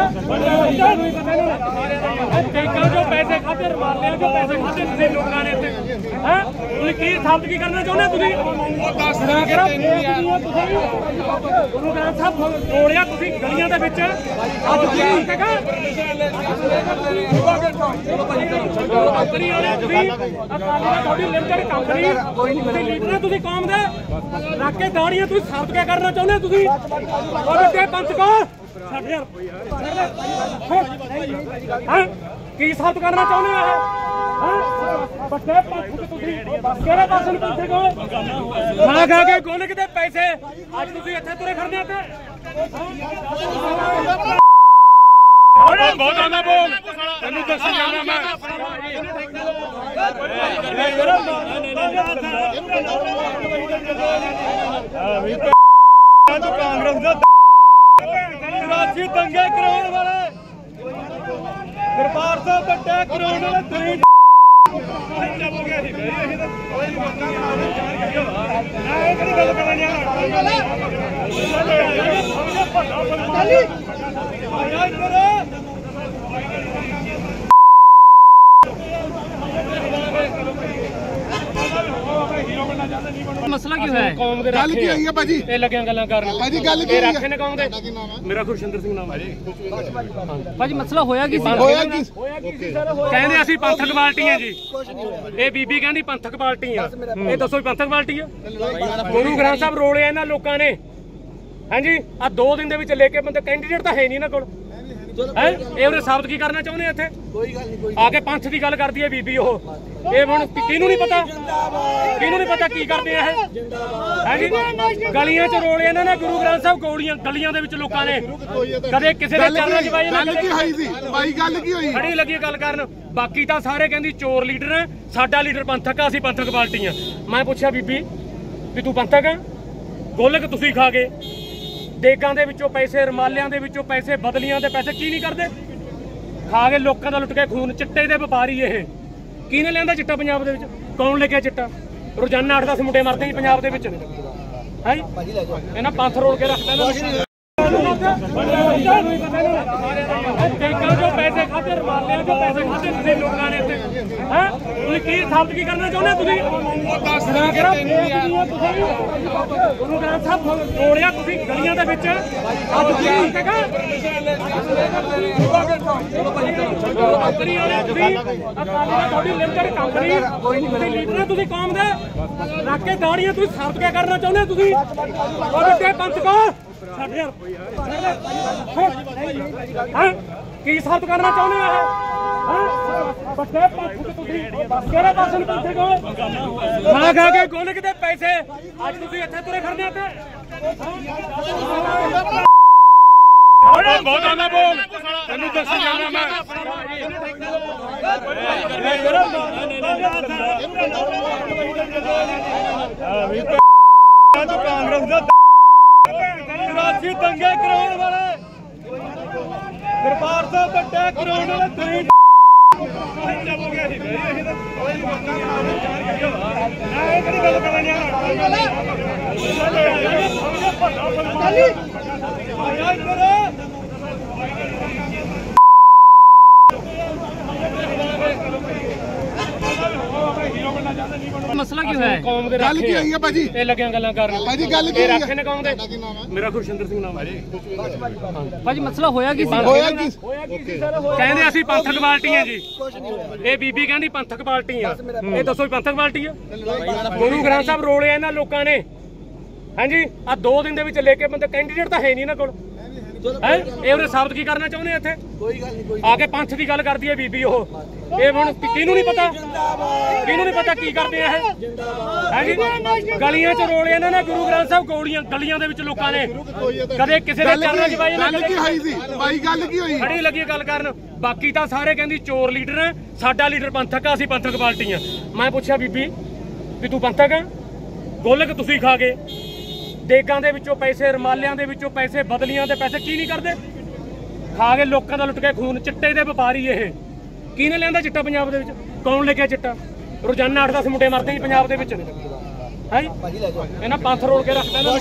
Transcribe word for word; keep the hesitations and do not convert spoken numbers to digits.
देखा जो पैसे खाते मारने जो पैसे खाते तुझे लोगों ने हैं तुझे की साबित की करना चाਹੁੰਦੇ ਤੁਸੀਂ ਗੁਰੂ ਗ੍ਰੰਥ ਸਾਹਿਬ ਤੋੜਿਆ ਤੁਸੀਂ ਗਲੀਆਂ ਦੇ ਵਿੱਚ ਅੱਜ ਤੁਸੀਂ ਕੰਪਨੀ ਵਾਲੇ ਤੁਸੀਂ ਅਕਾਲੀ ਤੁਹਾਡੀ ਲਿਮਟਡ ਕੰਪਨੀ ਤੁਸੀਂ ਲੀਡਰ ਤੁਸੀਂ ਕੌਮ ਦੇ ਰੱਖ ਕੇ ਦਾੜੀਆਂ ਤੁਸੀਂ ਸਾਬਤ ਕਿਆ ਕਰਨਾ ਚਾਹੁੰਦੇ ਤੁਸੀਂ ਉਹਦੇ ਪੰਥ ਕੋ ਛੱਡ ਯਾਰ ਹਾਂ ਕੀ ਸਾਬਤ ਕਰਨਾ ਚਾਹੁੰਦੇ ਆ ਇਹ ਵੱਡੇ ਪੰਥ ਤੁਸੀਂ ਕਿਹੜੇ ਪਾਸੇ ਨੂੰ ਪੁੱਛੇ ਕੋ ਖਾ ਖਾ ਕੇ ਗੋਲਕ ਦੇ ਪੈਸੇ ਅੱਜ ਤੁਸੀਂ ਇੱਥੇ ਤੁਰੇ ਫਿਰਦੇ ਆ ਤੇ ਬਹੁਤ ਆਉਂਦਾ ਬੋਲ ਤੈਨੂੰ ਦੱਸੀ ਜਾਣਾ ਮੈਂ ਕਾਂਗਰਸ ਦਾ ਰਾਜੀ ਦੰਗੇ ਕਰਾਉਣ ਵਾਲੇ ਦਰਬਾਰ ਸਾਹਿਬ ਵੱਡੇ ਕਰਾਉਣ ਵਾਲੇ ਤੁਸੀਂ ਚੱਲ ਗਿਆ ਸੀ ਅਸੀਂ ਤਾਂ ਕੋਈ ਮੌਕਾ ਨਾ ਇਹ ਕਿਹੜੀ ਗੱਲ ਕਰਨ ਯਾਰ ਚੱਲੀ ਆਇਆ ਇੱਧਰ ਮਸਲਾ ਕੀ ਹੋਇਆ ਕੌਮ ਦੇ ਗੱਲ ਕੀ ਹੋਈ ਹੈ ਭਾਜੀ ਇਹ ਲੱਗਿਆ ਗੱਲਾਂ ਕਰਨ ਭਾਜੀ ਗੱਲ ਕੀ ਰੱਖੇ ਨੇ ਕੌਮ ਦੇ ਮੇਰਾ ਗੁਰਸ਼ਿੰਦਰ ਸਿੰਘ ਨਾਮ ਹੈ ਜੀ ਭਾਜੀ ਮਸਲਾ ਹੋਇਆ ਕੀ ਸੀ ਹੋਇਆ ਕੀ ਕਹਿੰਦੇ ਅਸੀਂ ਪੰਥਕ ਪਾਰਟੀਆਂ ਜੀ ਇਹ ਬੀਬੀ ਕਹਿੰਦੀ ਪੰਥਕ ਪਾਰਟੀ ਆ ਇਹ ਦੱਸੋ ਵੀ ਪੰਥਕ ਪਾਰਟੀ ਆ ਗੁਰੂ ਗ੍ਰੰਥ ਸਾਹਿਬ ਰੋਲਿਆ ਇਹਨਾਂ ਲੋਕਾਂ ਨੇ ਹਾਂਜੀ ਆ ਦੋ ਦਿਨ ਦੇ ਵਿੱਚ ਲੈ ਕੇ ਬੰਦੇ ਕੈਂਡੀਡੇਟ ਤਾਂ ਹੈ ਨਹੀਂ ਇਹਨਾਂ ਕੋਲ ਹੈ ਇਹ ਉਹਨੇ ਸਾਬਤ ਕੀ ਕਰਨਾ ਚਾਹੁੰਦੇ ਇੱਥੇ ਕੋਈ ਗੱਲ ਨਹੀਂ ਆ ਕੇ ਪੰਥ ਦੀ ਗੱਲ ਕਰਦੀ ਹੈ ਬੀਬੀ ਉਹ ਇਹ ਹੁਣ ਕਿਹਨੂੰ ਨਹੀਂ ਪਤਾ ਕਿਹਨੂੰ ਨਹੀਂ ਪਤਾ ਕੀ ਕਰਦੇ ਆ ਇਹ ਹਾਂਜੀ ਗਲੀਆਂ 'ਚ ਰੋਲੇ ਇਹਨਾਂ ਨੇ ਗੁਰੂ ਗ੍ਰੰਥ ਸਾਹਿਬ ਗੋਲੀਆਂ ਗਲੀਆਂ ਦੇ ਵਿੱਚ ਲੋਕਾਂ ਨੇ ਕਦੇ ਕਿਸੇ ਦੇ ਚਰਨਾਂ 'ਚ ਬਾਈ ਗੱਲ ਕੀ ਹੋਈ ਸੀ ਬਾਈ ਗੱਲ ਕੀ ਹੋਈ ਖੜੀ ਲੱਗੀ ਗੱਲ ਕਰਨ ਬਾਕੀ ਤਾਂ ਸਾਰੇ ਕਹਿੰਦੀ ਚੋਰ ਲੀਡਰ ਹੈ ਸਾਡਾ ਲੀਡਰ ਪੰਥਕ ਆ ਅਸੀਂ ਪੰਥਕ ਪਾਰਟੀ ਆ ਮੈਂ ਪੁੱਛਿਆ ਬੀਬੀ ਵੀ ਤੂੰ ਪੰਥਕ ਆ ਗੋਲਕ ਤੁਸੀਂ ਖਾ ਗਏ ਦੇਗਾਂ ਦੇ ਵਿੱਚੋਂ ਪੈਸੇ ਰਮਾਲਿਆਂ ਦੇ ਵਿੱਚੋਂ ਪੈਸੇ ਬਦਲੀਆਂ ਦੇ ਪੈਸੇ ਕੀ ਨਹੀਂ ਕਰਦੇ ਖਾ ਕੇ ਲੋਕਾਂ ਦਾ ਲੁੱਟ ਕੇ ਖੂਨ ਚਿੱਟੇ ਦੇ ਵਪਾਰੀ ਇਹ ਕਿਹਨੇ ਲਿਆਂਦਾ ਚਿੱਟਾ ਪੰਜਾਬ ਦੇ ਵਿੱਚ ਕੌਣ ਲੈ ਕੇ ਚਿੱਟਾ ਰੋਜ਼ਾਨਾ ਅੱਠ ਦਸ ਮੁੰਡੇ ਮਰਦੇ ਜੀ ਪੰਜਾਬ ਦੇ ਵਿੱਚ ਹੈ ਇਹਨਾਂ ਪੰਥ ਰੋਲ ਕੇ ਰੱਖਦਾ ਦੇਖਾ ਜੋ ਪੈਸੇ ਖਾਤੇ ਰਮਾਲਿਆਂ ਜੋ ਪੈਸੇ ਖਾਤੇ ਤੁਸੀਂ ਲੋਕਾਂ ਨੇ ਇੱਥੇ ਹੈ ਤੁਸੀਂ ਕੀ ਸਾਬਤ ਕੀ ਕਰਨਾ ਚਾਹੁੰਦੇ ਤੁਸੀਂ ਗੁਰੂ ਗ੍ਰੰਥ ਸਾਹਿਬ ਤੋੜਿਆ ਤੁਸੀਂ ਗਲੀਆਂ ਦੇ ਵਿੱਚ ਅੱਜ ਤੁਸੀਂ ਕੰਪਨੀ ਵਾਲੇ ਤੁਸੀਂ ਅਕਾਲੀ ਤੁਹਾਡੀ ਲਿਮਟਡ ਕੰਪਨੀ ਤੁਸੀਂ ਲੀਡਰ ਤੁਸੀਂ ਕੌਮ ਦੇ ਰੱਖ ਕੇ ਦਾੜੀਆਂ ਤੁਸੀਂ ਸਾਬਤ ਕਿਆ ਕਰਨਾ ਚਾਹੁੰਦੇ ਤੁਸੀਂ ਉਹਦੇ ਪੰਥ ਕੋ ਛੱਡ ਯਾਰ ਹਾਂ ਕੀ ਸਾਬਤ ਕਰਨਾ ਚਾਹੁੰਦੇ ਆ ਇਹ ਵੱਡੇ ਪੰਥ ਤੁਸੀਂ ਕਿਹੜੇ ਪਾਸੇ ਨੂੰ ਪੁੱਛੇ ਕੋ ਖਾ ਖਾ ਕੇ ਗੋਲਕ ਦੇ ਪੈਸੇ ਅੱਜ ਤੁਸੀਂ ਇੱਥੇ ਤੁਰੇ ਫਿਰਦੇ ਆ ਤੇ ਬਹੁਤ ਆਉਂਦਾ ਬੋਲ ਤੈਨੂੰ ਦੱਸੀ ਜਾਣਾ ਮੈਂ ਕਾਂਗਰਸ ਦਾ ਰਾਜੀ ਦੰਗੇ ਕਰਾਉਣ ਵਾਲੇ ਦਰਬਾਰ ਸਾਹਿਬ ਵੱਡੇ ਕਰਾਉਣ ਵਾਲੇ ਤੁਸੀਂ ਚੱਲ ਗਿਆ ਸੀ ਅਸੀਂ ਤਾਂ ਕੋਈ ਮੌਕਾ ਨਾ ਇਹ ਕਿਹੜੀ ਗੱਲ ਕਰਨ ਯਾਰ ਚੱਲੀ ਆਇਆ ਇੱਧਰ ਮਸਲਾ ਕੀ ਹੋਇਆ ਕੌਮ ਦੇ ਗੱਲ ਕੀ ਹੋਈ ਹੈ ਭਾਜੀ ਇਹ ਲੱਗਿਆ ਗੱਲਾਂ ਕਰਨ ਭਾਜੀ ਗੱਲ ਕੀ ਰੱਖੇ ਨੇ ਕੌਮ ਦੇ ਮੇਰਾ ਗੁਰਸ਼ਿੰਦਰ ਸਿੰਘ ਨਾਮ ਹੈ ਜੀ ਭਾਜੀ ਮਸਲਾ ਹੋਇਆ ਕੀ ਸੀ ਹੋਇਆ ਕੀ ਕਹਿੰਦੇ ਅਸੀਂ ਪੰਥਕ ਪਾਰਟੀਆਂ ਜੀ ਇਹ ਬੀਬੀ ਕਹਿੰਦੀ ਪੰਥਕ ਪਾਰਟੀ ਆ ਇਹ ਦੱਸੋ ਵੀ ਪੰਥਕ ਪਾਰਟੀ ਆ ਗੁਰੂ ਗ੍ਰੰਥ ਸਾਹਿਬ ਰੋਲਿਆ ਇਹਨਾਂ ਲੋਕਾਂ ਨੇ ਹਾਂਜੀ ਆ ਦੋ ਦਿਨ ਦੇ ਵਿੱਚ ਲੈ ਕੇ ਬੰਦੇ ਕੈਂਡੀਡੇਟ ਤਾਂ ਹੈ ਨਹੀਂ ਇਹਨਾਂ ਕੋਲ ਹੈ ਇਹ ਉਹਨੇ ਸਾਬਤ ਕੀ ਕਰਨਾ ਚਾਹੁੰਦੇ ਇੱਥੇ ਕੋਈ ਗੱਲ ਨਹੀਂ ਆ ਕੇ ਪੰਥ ਦੀ ਗੱਲ ਕਰਦੀ ਹੈ ਬੀਬੀ ਉਹ ਇਹ ਹੁਣ ਕਿਹਨੂੰ ਨਹੀਂ ਪਤਾ ਕਿਹਨੂੰ ਨਹੀਂ ਪਤਾ ਕੀ ਕਰਦੇ ਆ ਇਹ ਹਾਂਜੀ ਗਲੀਆਂ 'ਚ ਰੋਲੇ ਇਹਨਾਂ ਨੇ ਗੁਰੂ ਗ੍ਰੰਥ ਸਾਹਿਬ ਗੋਲੀਆਂ ਗਲੀਆਂ ਦੇ ਵਿੱਚ ਲੋਕਾਂ ਨੇ ਕਦੇ ਕਿਸੇ ਦੇ ਚਰਨਾਂ 'ਚ ਬਾਈ ਗੱਲ ਕੀ ਹੋਈ ਸੀ ਬਾਈ ਗੱਲ ਕੀ ਹੋਈ ਖੜੀ ਲੱਗੀ ਗੱਲ ਕਰਨ ਬਾਕੀ ਤਾਂ ਸਾਰੇ ਕਹਿੰਦੀ ਚੋਰ ਲੀਡਰ ਹੈ ਸਾਡਾ ਲੀਡਰ ਪੰਥਕ ਆ ਅਸੀਂ ਪੰਥਕ ਪਾਰਟੀ ਆ ਮੈਂ ਪੁੱਛਿਆ ਬੀਬੀ ਵੀ ਤੂੰ ਪੰਥਕ ਆ ਗੋਲਕ ਤੁਸੀਂ ਖਾ ਗਏ ਦੇਗਾਂ ਦੇ ਵਿੱਚੋਂ ਪੈਸੇ ਰਮਾਲਿਆਂ ਦੇ ਵਿੱਚੋਂ ਪੈਸੇ ਬਦਲੀਆਂ ਦੇ ਪੈਸੇ ਕੀ ਨਹੀਂ ਕਰਦੇ ਖਾ ਕੇ ਲੋਕਾਂ ਦਾ ਲੁੱਟ ਕੇ ਖੂਨ ਚਿੱਟੇ ਦੇ ਵਪਾਰੀ ਇਹ ਕਿਹਨੇ ਲਿਆਂਦਾ ਚਿੱਟਾ ਪੰਜਾਬ ਦੇ ਵਿੱਚ ਕੌਣ ਲੈ ਕੇ ਚਿੱਟਾ ਰੋਜ਼ਾਨਾ ਅੱਠ ਦਸ ਮੁੰਡੇ ਮਰਦੇ ਜੀ ਪੰਜਾਬ ਦੇ ਵਿੱਚ ਹੈ ਇਹਨਾਂ ਪੰਥ ਰੋਲ ਕੇ ਰੱਖਦਾ